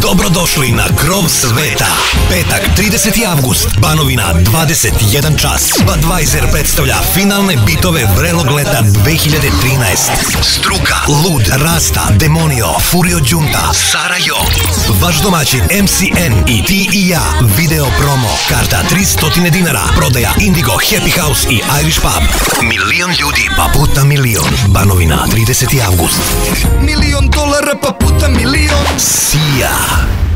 Dobrodošli na krov sveta. Petak, 30. avgust, Banovina, 21 čas. Budweiser predstavlja finalne bitove vrelog leta 2013. Struka, Lud, Rasta, Demonio, Furio Đunta, Sara Jo. Vaš domaćin MCN i ti i ja. Video promo. Karta 300 dinara. Prodaja Indigo, Happy House i Irish Pub. Milion ljudi pa puta milion. Banovina, 30. avgust. $1.000.000 pa puta milion. Sija.